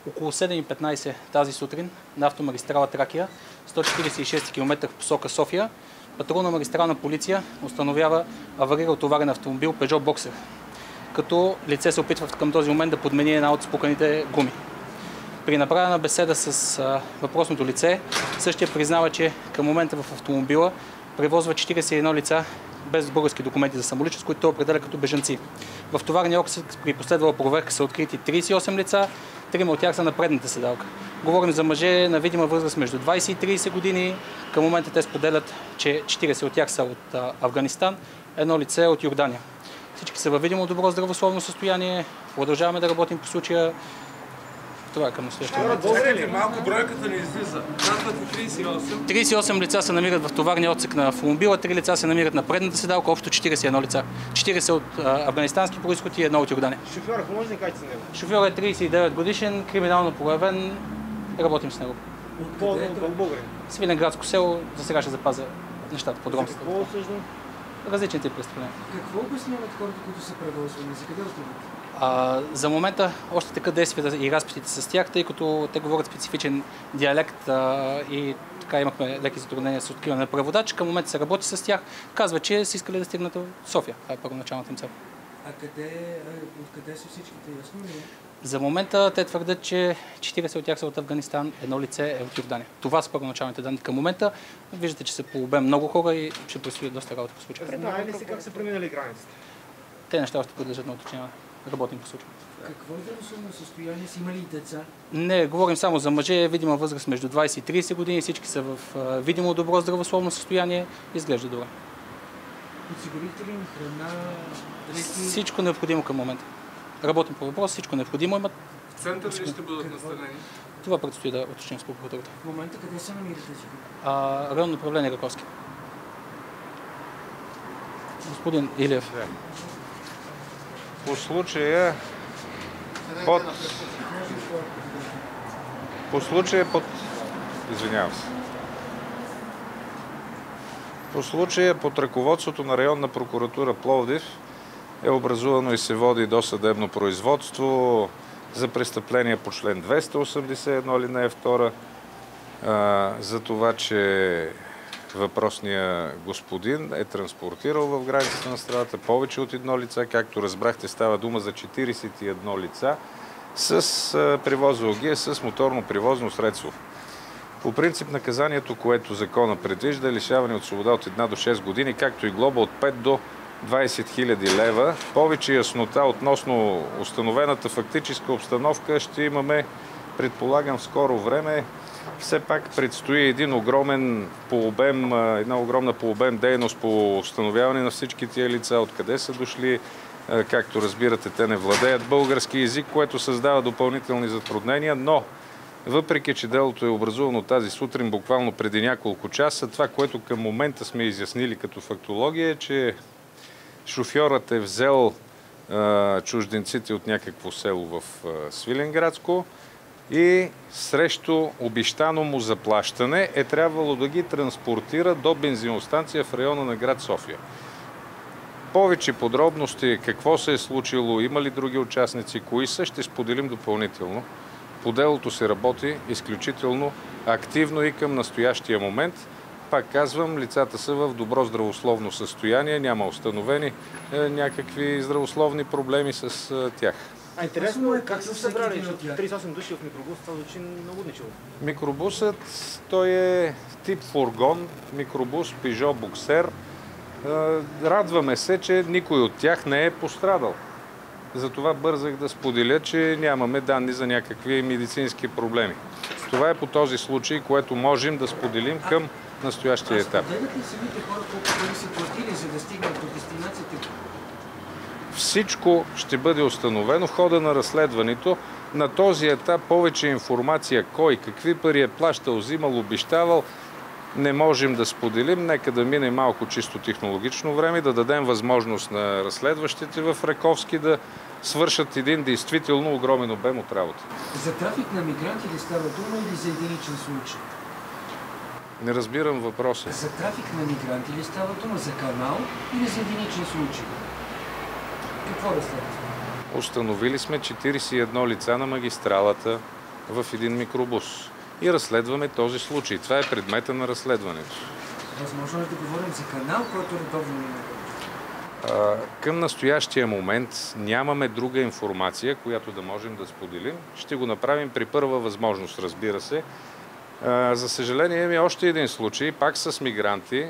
Около 7:15 тази сутрин на автомагистрала Тракия, 146 км в посока София, патрулна магистрална полиция установява аварирал товарен автомобил Peugeot Boxer, като лице се опитва към този момент да подмени една от спуканите гуми. При направена беседа с въпросното лице, същия признава, че към момента в автомобила превозва 41 лица без български документи за самоличност, които той определя като бежанци. В товарния отсек при последвала проверка са открити 38 лица, 3 от тях са на предната седалка. Говорим за мъже на видима възраст между 20 и 30 години. Към момента те споделят, че 40 от тях са от Афганистан, едно лице от Йордания. Всички са във видимо добро здравословно състояние. Продължаваме да работим по случая. Това е към настоящия момент. Малко бройката не излиза. Казвате 38. 38 лица се намират в товарния отсек на автомобила, 3 лица се намират на предната седалка, общо 41 лица. 40 от афганистански произход и едно от Йордания. Шофьора, какво може да ни кажете с него? Шофьорът е 39 годишен, криминално проявен, работим с него. От българин? Свиленградско село, за сега ще запазя нещата, подробностите. Какво осъждам? Различните престъпления. Какво обясняват хората, които са превозвани? За къде отиват? За момента още така действията и разпитите с тях, тъй като те говорят специфичен диалект и така имахме леки затруднения с откриване на преводач. Към момента се работи с тях. Казва, че са искали да стигнат в София. Това е първоначалната им цел. Откъде са всичките, ясно ли? За момента те твърдят, че 40 от тях са от Афганистан, едно лице е от Йордания. Това са първоначалните данни към момента. Виждате, че са по обем много хора и ще предстои доста работа по случая. Знае ли се как са преминали границите? Те неща още подлежат на уточняване. Работим по случая. Какво здравословно състояние са имали и деца? Не, говорим само за мъже, видима възраст между 20 и 30 години, всички са в видимо добро здравословно състояние, изглежда добре. Подсигурите ли им храна, дрехи? Всичко необходимо към момента. Работим по въпрос, всичко необходимо имат. В център ли ще бъдат настанени? Това предстои да уточним с прокуратурата. В момента къде се намирате сега? Районно управление Раковски. Господин Илиев. По случая Извинявам се. По случая под ръководството на районна прокуратура Пловдив е образувано и се води досъдебно производство за престъпление по член 281 алинея 2 за това, че въпросният господин е транспортирал в границата на страната повече от едно лица. Както разбрахте, става дума за 41 лица, превозвал ги с моторно превозно средство. По принцип наказанието, което закона предвижда, е лишаване от свобода от 1 до 6 години, както и глоба от 5 до 20 000 лева. Повече яснота относно установената фактическа обстановка ще имаме, предполагам, в скоро време. Все пак предстои една огромна по обем дейност по установяване на всички тия лица, откъде са дошли. Както разбирате, те не владеят български език, което създава допълнителни затруднения, но въпреки че делото е образувано тази сутрин, буквално преди няколко часа, това, което към момента сме изяснили като фактология, е, че шофьорът е взел чужденците от някакво село в Свиленградско и срещу обещано му заплащане е трябвало да ги транспортира до бензиностанция в района на град София. Повече подробности, какво се е случило, има ли други участници, кои са, ще споделим допълнително. По делото се работи изключително активно и към настоящия момент. Пак казвам, лицата са в добро здравословно състояние, няма установени някакви здравословни проблеми с тях. Интересно е как са събрали 38 души в микробус, това звучи много ничего. Микробусът, той е тип фургон, микробус Peugeot Boxer. Радваме се, че никой от тях не е пострадал. Затова бързах да споделя, че нямаме данни за някакви медицински проблеми. Това е по този случай, което можем да споделим към настоящия етап. Споделят ли самите хора колко пари са платили, за да стигнат до дестинацията? Всичко ще бъде установено в хода на разследването. На този етап повече информация кой, какви пари е плащал, взимал, обещавал, не можем да споделим. Нека да мине малко чисто технологично време, да дадем възможност на разследващите в Раковски да свършат един действително огромен обем от работа. За трафик на мигранти ли става дума или за единичен случай? Не разбирам въпроса. За трафик на мигранти ли става дума? За канал или за единичен случай? Какво разследвате? Установили сме 41 лица на магистралата. в един микробус. И разследваме този случай. Това е предмета на разследването. Възможно е да говорим за канал, който редовно Към настоящия момент нямаме друга информация, която да можем да споделим. Ще го направим при първа възможност, разбира се. За съжаление имаме още един случай, пак с мигранти,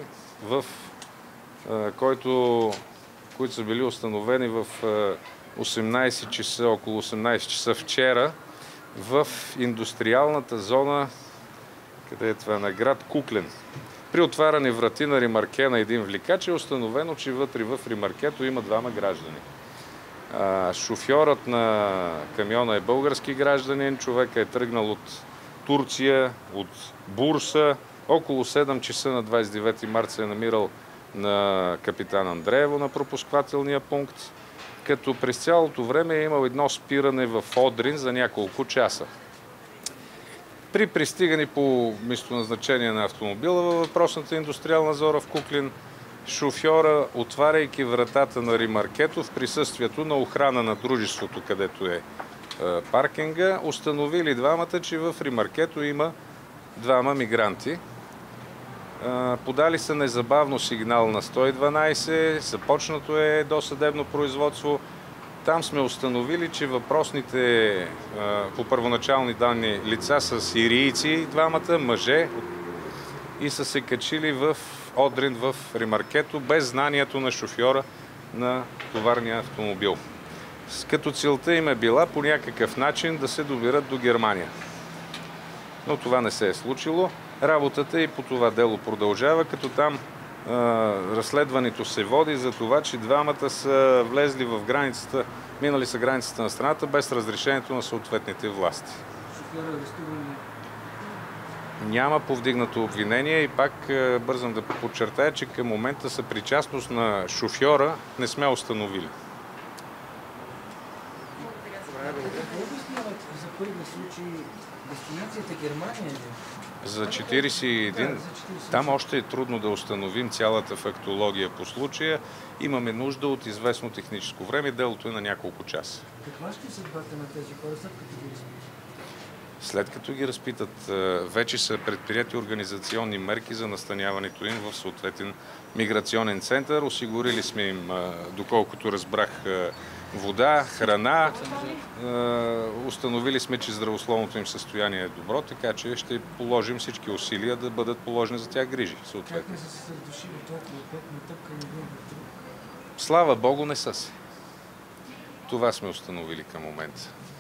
които са били установени в 18 часа, около 18 часа вчера в индустриалната зона, къде е това, на град Куклен. При отваряне врати на ремарке на един вликач е установено, че вътре в ремаркето има двама граждани. Шофьорът на камиона е български гражданин, човека е тръгнал от Турция, от Бурса. Около 7 часа на 29 марта се е намирал на Капитан Андреево на пропускателния пункт, като през цялото време е имал едно спиране в Одрин за няколко часа. При пристигане по местоназначение на автомобила във въпросната индустриална зона в Куклин, шофьора, отваряйки вратата на ремаркето в присъствието на охрана на дружеството, където е паркинга, установили двамата, че в ремаркето има двама мигранти. Подали са незабавно сигнал на 112, започнато е досъдебно производство. Там сме установили, че въпросните по първоначални данни лица са сирийци, двамата мъже, и са се качили в Одрин в ремаркето без знанието на шофьора на товарния автомобил. Като целта им е била по някакъв начин да се доберат до Германия. Но това не се е случило. Работата и по това дело продължава, като там разследването се води за това, че двамата са влезли в границата, минали са границата на страната без разрешението на съответните власти. Няма повдигнато обвинение и пак бързам да подчертая, че към момента са причастност на шофьора не сме установили. за първи случай дестинацията Германия е? За 41, там още е трудно да установим цялата фактология по случая. Имаме нужда от известно техническо време. Делото е на няколко часа. Каква ще е съдбата на тези хора, след като ги разпитат? След като ги разпитат, вече са предприети организационни мерки за настаняването им в съответен миграционен център. Осигурили сме им, доколкото разбрах, вода, храна. Установили сме, че здравословното им състояние е добро, така че ще положим всички усилия да бъдат положени за тях грижи. Как не са се съсредоточили толкова път натъпкани един в друг? Слава Богу, не са се. Това сме установили към момента.